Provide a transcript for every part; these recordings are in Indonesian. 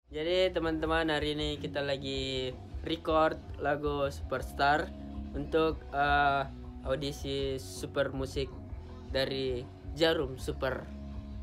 Jadi teman-teman, hari ini kita lagi record lagu Superstar untuk audisi super musik dari Jarum Super.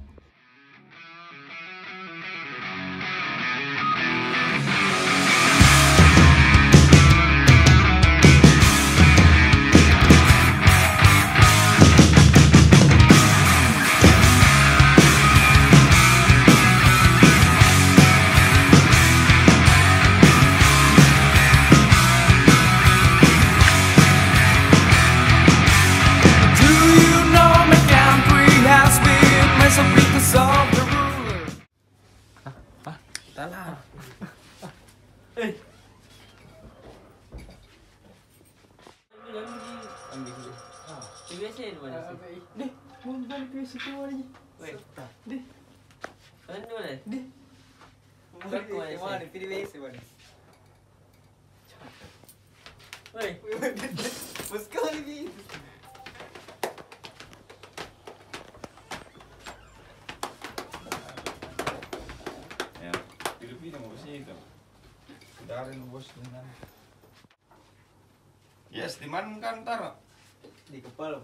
Salah. Ambil dulu. Biasa di mana sih? Deh, mau balik ke situ lagi. Weh, deh. Kan di mana? Deh. Mau balik ke mana? Pilih WC mana? Weh, bos kali ni. Pilih mau sini itu. Dari bos dengan. Yes, di mana kan taruh? Di kepala.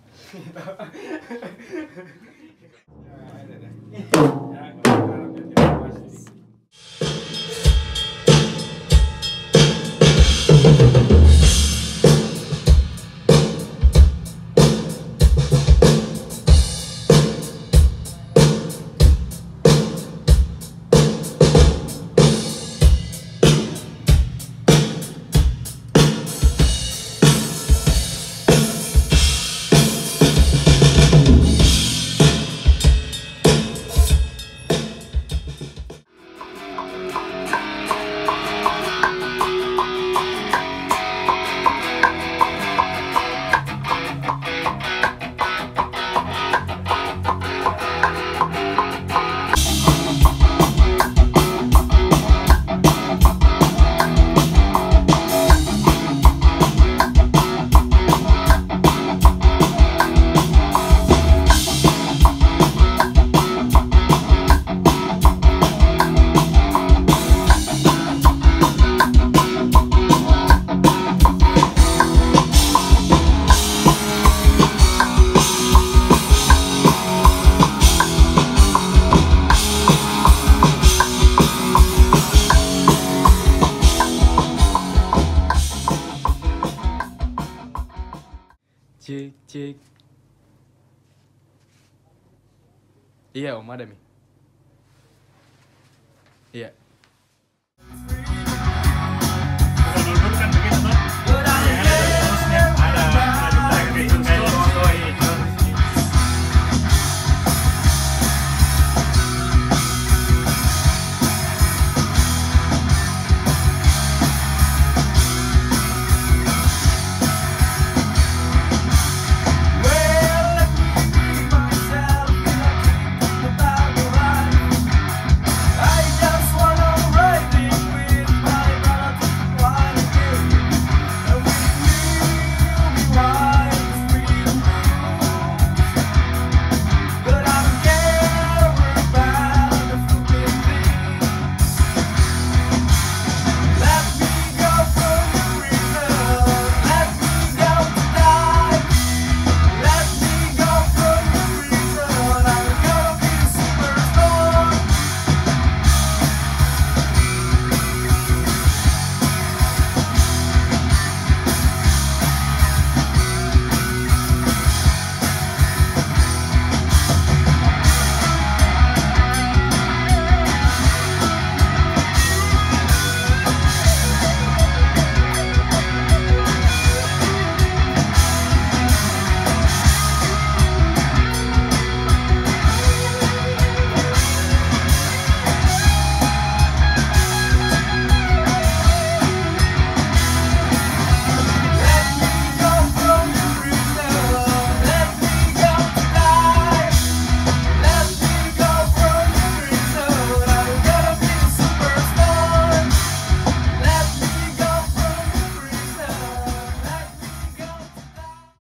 Cek cek. Iya om, ada mi. Iya.